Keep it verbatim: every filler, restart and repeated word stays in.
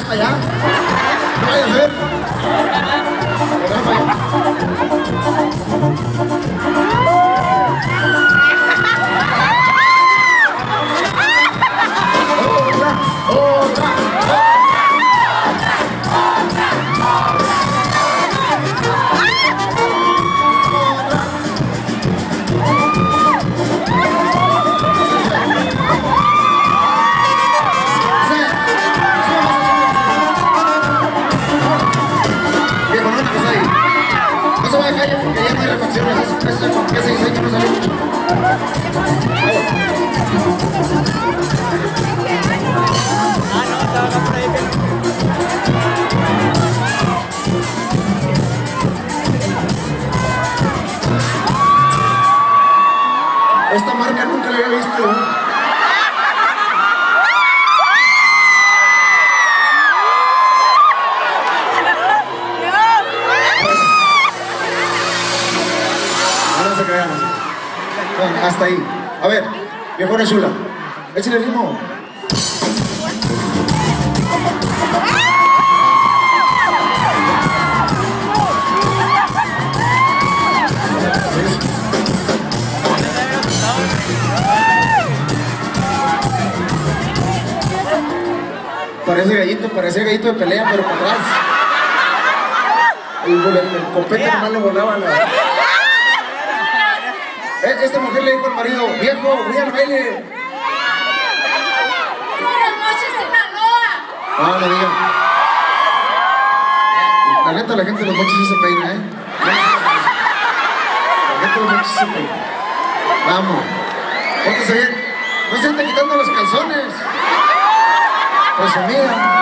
para allá. No vayas a ver. Otra, otra. Porque ya no hay refacciones, ese diseño no salió mucho. Ah, no, estaba acá por ahí. Esta marca nunca la había visto. Bueno, hasta ahí. A ver, viejona chula, échale el ritmo. Parece gallito, parece gallito de pelea, pero para atrás. El, el, el copete nomás le volaba a la... Esta mujer le dijo al marido, viejo, voy al baile. Buenas noches, Sinaloa. Ah, no digan. La neta, la gente de los mochis sí se peina, ¿eh? La gente de los mochis se peina. Vamos. Pórtese bien. No se anden quitando los calzones. Presumida.